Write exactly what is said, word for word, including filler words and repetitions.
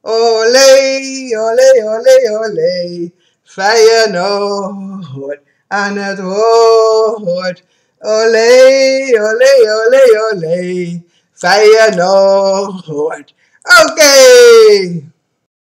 Olé, olé, olé, olé. Feyenoord aan het woord. Olé, olé, olé, olé. Feyenoord. Oké. Okay.